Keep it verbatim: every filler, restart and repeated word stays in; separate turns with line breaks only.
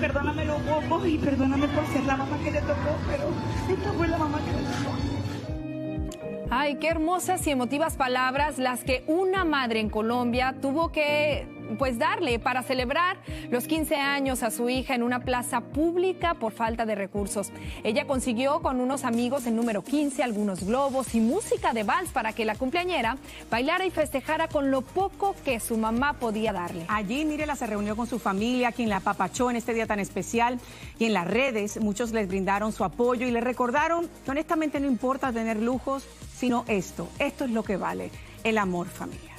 perdóname los bobos y perdóname por ser la mamá que le tocó, pero esta fue la mamá que le tocó.
Ay, qué hermosas y emotivas palabras las que una madre en Colombia tuvo que pues darle para celebrar los quince años a su hija en una plaza pública por falta de recursos. Ella consiguió con unos amigos el número quince, algunos globos y música de vals para que la cumpleañera bailara y festejara con lo poco que su mamá podía darle.
Allí, Mirela se reunió con su familia, quien la apapachó en este día tan especial, y en las redes muchos les brindaron su apoyo y le recordaron que honestamente no importa tener lujos, sino esto, esto es lo que vale, el amor familiar.